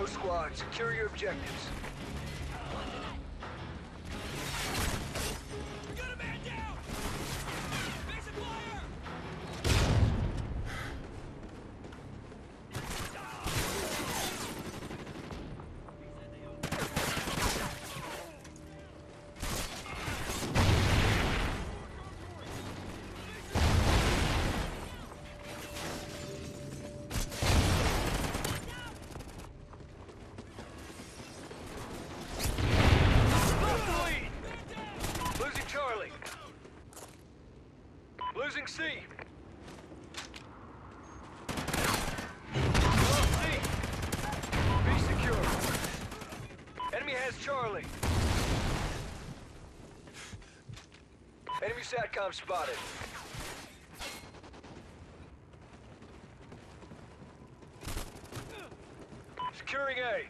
Bravo squad, secure your objectives. We got a man down! Basic fire! Losing C. Lost C. B secure. Enemy has Charlie. Enemy SATCOM spotted. Securing A.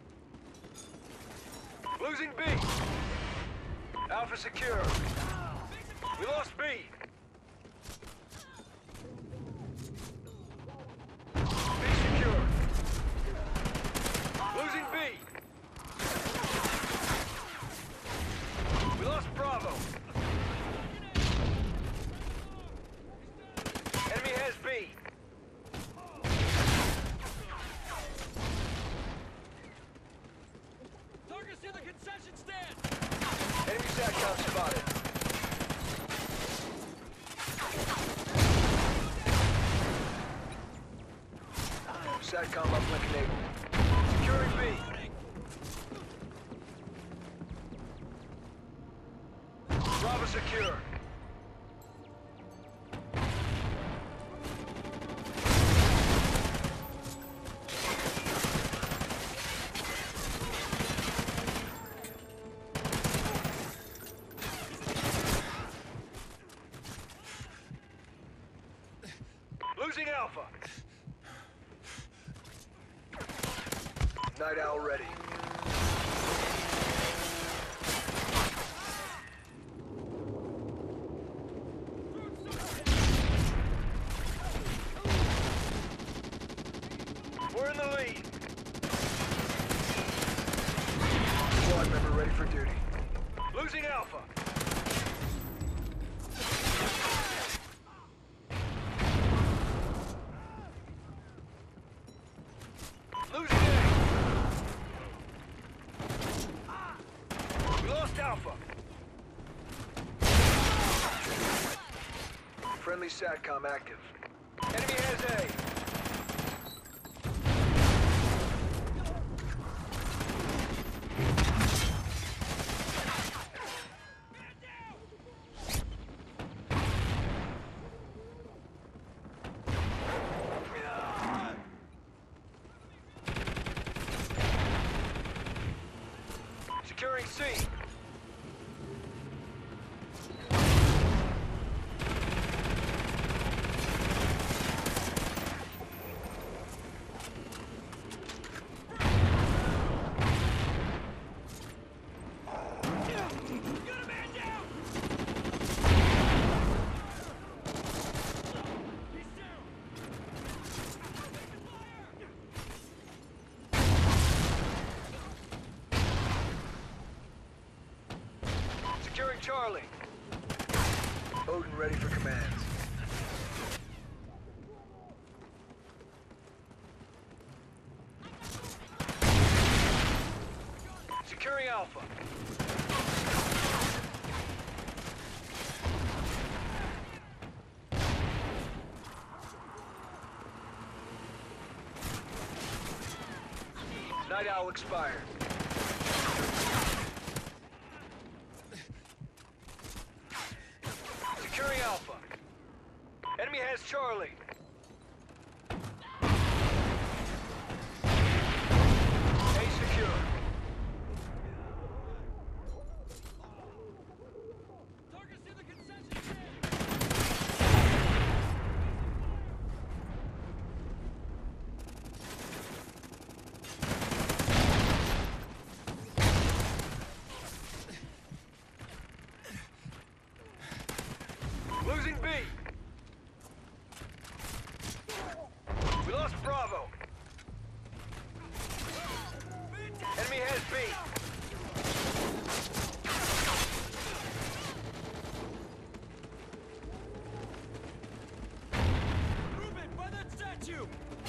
Losing B. Alpha secure. We lost B. B secure. Losing B. We lost Bravo. Enemy has B. Target's in the concession stand! Enemy SATCOM spotted. SATCOM uplink enabled. Securing B. Bravo secure. Losing Alpha. Night Owl ready. We're in the lead. Squad member ready for duty. Losing Alpha. Losing A. We lost Alpha. Friendly SATCOM active. Enemy has A. Securing C. Securing Charlie. Odin ready for commands. Securing Alpha. Night Owl expired. Securing Alpha. Enemy has Charlie. A secure. Target's in the concession stand! Losing B. B. Ruben, by that statue!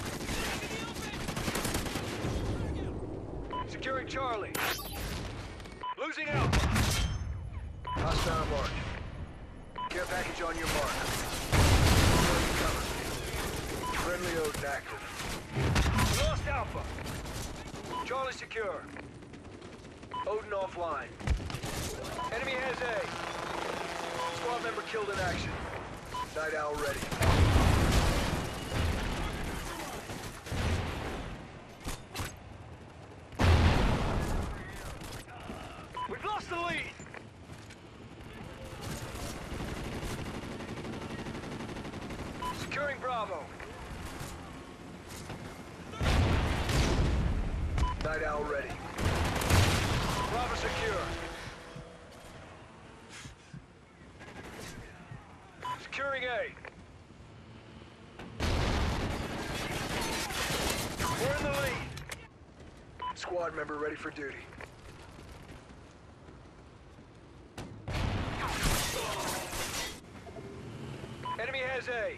Securing Charlie. Losing Alpha. Hostile mark. Care package on your mark. Cover. Friendly Odin active. We lost Alpha. Charlie secure. Odin offline. Enemy has A. Squad member killed in action. Night Owl ready. We've lost the lead. Securing Bravo. Night Owl ready. Bravo secure. Securing A. We're in the lead. Squad member ready for duty. Enemy has A.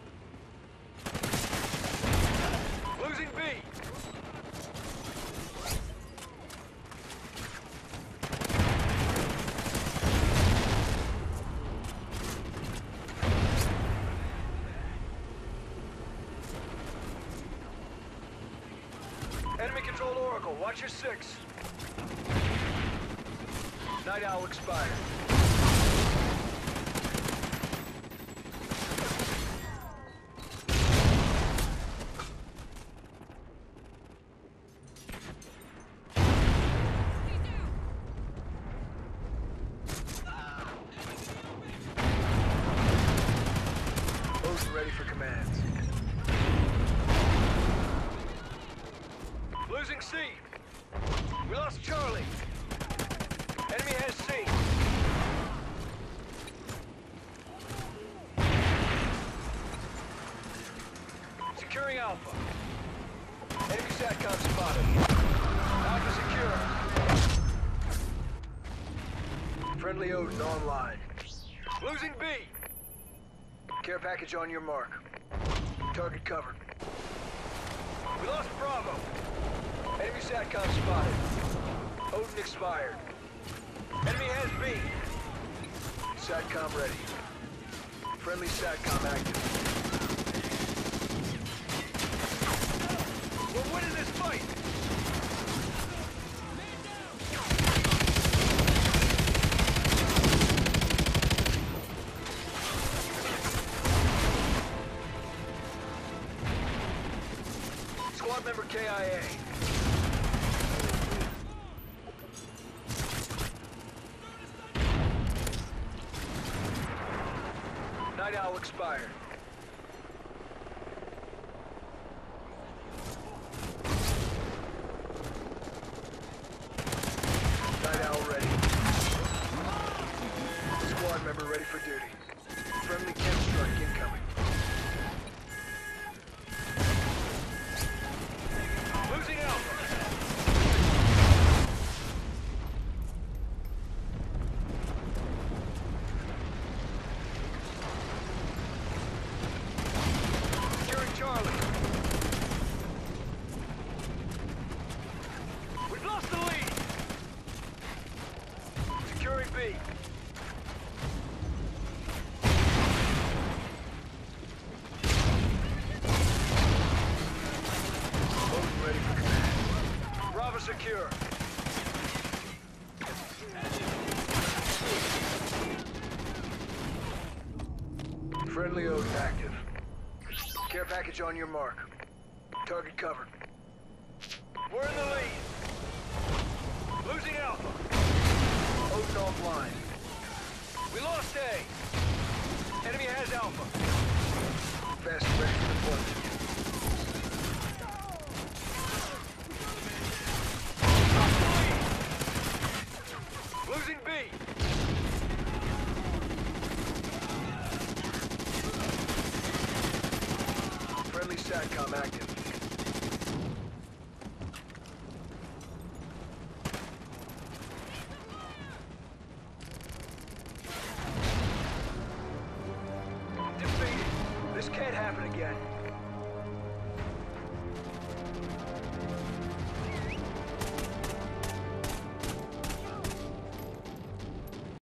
Losing B. Enemy control Oracle. Watch your 6. Night Owl expired. Odin ready for commands. Losing C. We lost Charlie. Enemy has C. Securing Alpha. Enemy SATCOM spotted. Alpha secure. Friendly Odin online. Losing B. Care package on your mark. Target covered. We lost Bravo. Enemy SATCOM spotted. Odin expired. Enemy has B. SATCOM ready. Friendly SATCOM active. We're winning this fight! Squad member KIA. Night Owl expired. Night Owl ready. Squad member ready for duty. Friendly chem strike incoming. Losing Alpha. Securing Charlie. We've lost the lead. Securing B. Odin ready for command. Bravo secure. Friendly Odin active. Care package on your mark. Target covered. We're in the lead. Losing Alpha. Odin offline. We lost A. Enemy has Alpha. Fast ready for deployment. Losing B. Friendly SATCOM active. This can't happen again.